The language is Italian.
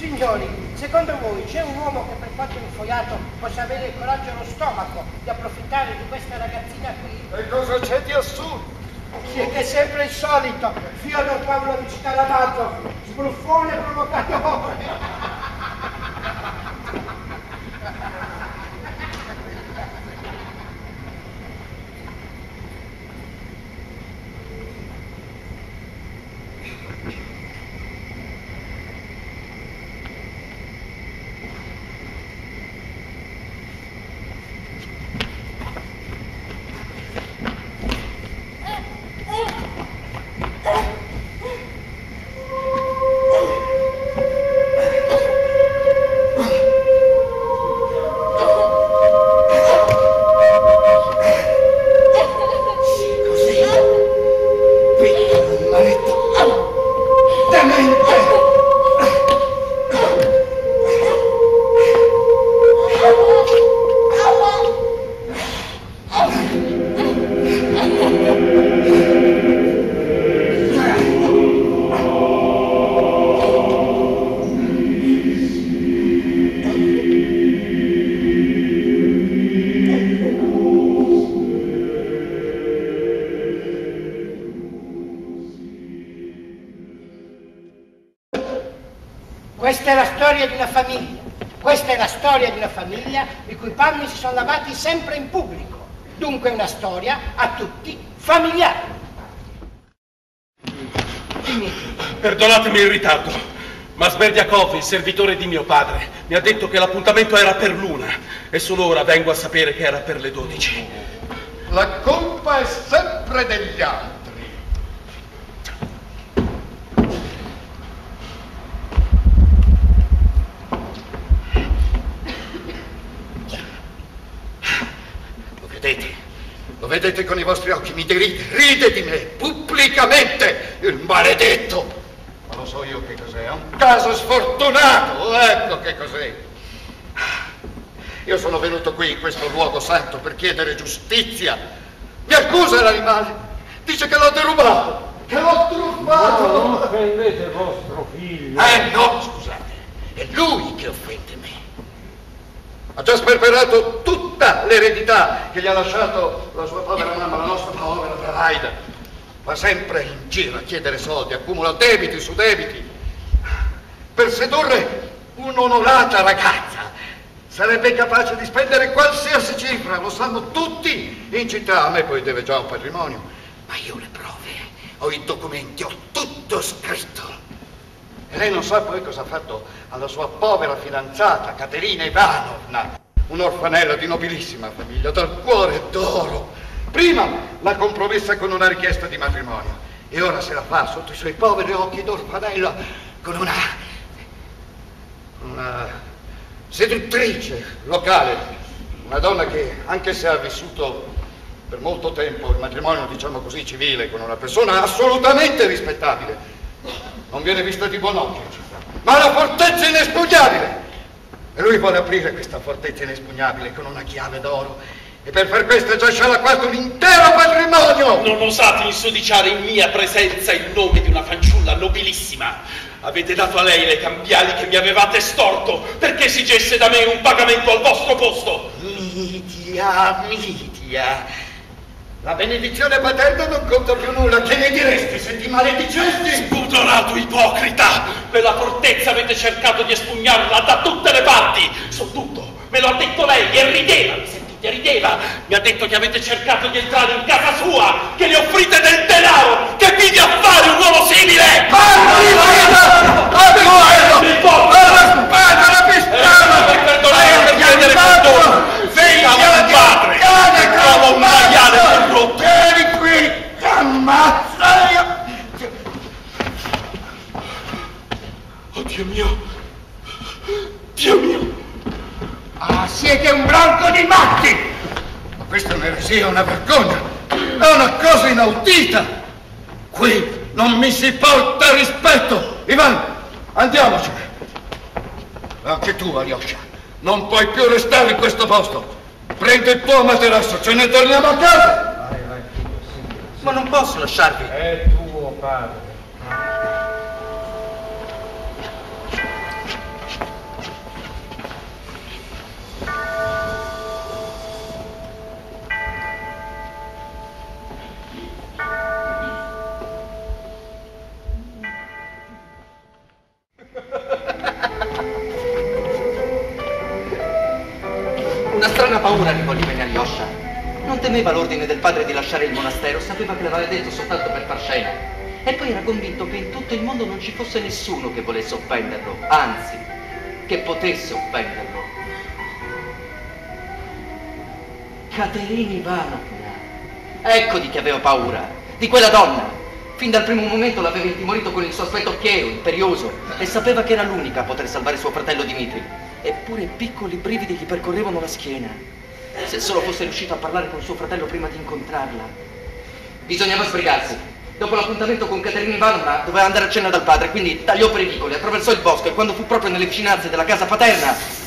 Signori, secondo voi c'è un uomo che per quanto infoiato possa avere il coraggio e lo stomaco di approfittare di questa ragazzina qui? E cosa c'è di assurdo? Siete sempre il solito, Fiodor Pavlovich Karamazov, sbruffone provocatore. Questa è la storia di una famiglia. Questa è la storia di una famiglia i cui panni si sono lavati sempre in pubblico. Dunque una storia a tutti familiare. Dimmi. Perdonatemi il ritardo, ma Smerdiakov, il servitore di mio padre, mi ha detto che l'appuntamento era per l'una e solo ora vengo a sapere che era per le 12. La colpa è sempre degli altri. Lo vedete con i vostri occhi, mi deride, ride di me, pubblicamente, il maledetto. Ma lo so io che cos'è, un caso sfortunato, ecco che cos'è. Io sono venuto qui in questo luogo santo per chiedere giustizia. Mi accusa l'animale, dice che l'ho derubato, che l'ho truffato. No, non offendete vostro figlio. No, scusate, è lui che offende me. Ha già sperperato tutta l'eredità che gli ha lasciato la sua povera mamma, la nostra povera Adelaida. Va sempre in giro a chiedere soldi, accumula debiti su debiti. Per sedurre un'onorata ragazza sarebbe capace di spendere qualsiasi cifra, lo sanno tutti in città. A me poi deve già un patrimonio, ma io ho le prove, ho i documenti, ho tutto scritto. E lei non sa poi cosa ha fatto alla sua povera fidanzata, Caterina Ivanovna, un'orfanella di nobilissima famiglia, dal cuore d'oro. Prima l'ha compromessa con una richiesta di matrimonio e ora se la fa sotto i suoi poveri occhi d'orfanella con una seduttrice locale, una donna che, anche se ha vissuto per molto tempo il matrimonio, diciamo così, civile, con una persona assolutamente rispettabile, non viene vista di buon occhio in città, ma la fortezza inespugnabile. E lui vuole aprire questa fortezza inespugnabile con una chiave d'oro e per far questo già scialacquato un intero patrimonio. Non osate insudiciare in mia presenza il nome di una fanciulla nobilissima. Avete dato a lei le cambiali che mi avevate storto perché esigesse da me un pagamento al vostro posto. Mitia, la benedizione paterna non conta più nulla. Che ne diresti se ti maledicesti? Spudorato ipocrita! Per la fortezza avete cercato di espugnarla da tutte le parti. So tutto, me lo ha detto lei e rideva, mi sentite, rideva. Mi ha detto che avete cercato di entrare in casa sua, che le offrite del denaro, che vidi a fare un uomo simile! La pistola! Per perdonare, per chiedere perdono! Siamo un padre! Siamo un maiale corrotto! Vieni qui! Ti ammazzo! Oh Dio mio! Dio mio! Ah, siete un branco di matti! Ma questa è un'eresia, una vergogna! È una cosa inaudita! Qui non mi si porta rispetto! Ivan, andiamocene! Anche tu, Alyosha, non puoi più restare in questo posto! Prendi il tuo materasso, ce ne torniamo a casa! Vai, figlio, sì. Ma non posso lasciarvi. È tuo padre. Una strana paura rivolgeva in Alyosha. Non temeva l'ordine del padre di lasciare il monastero, sapeva che l'aveva detto soltanto per far scena. E poi era convinto che in tutto il mondo non ci fosse nessuno che volesse offenderlo, anzi, che potesse offenderlo. Caterina Ivanovna. Ecco di chi aveva paura, di quella donna. Fin dal primo momento l'aveva intimorito con il suo aspetto fiero, imperioso, e sapeva che era l'unica a poter salvare suo fratello Dimitri. Eppure piccoli brividi gli percorrevano la schiena. Se solo fosse riuscito a parlare con suo fratello prima di incontrarla. Bisognava sbrigarsi. Dopo l'appuntamento con Caterina Ivanovna doveva andare a cena dal padre, quindi tagliò per i vicoli, attraversò il bosco e quando fu proprio nelle vicinanze della casa paterna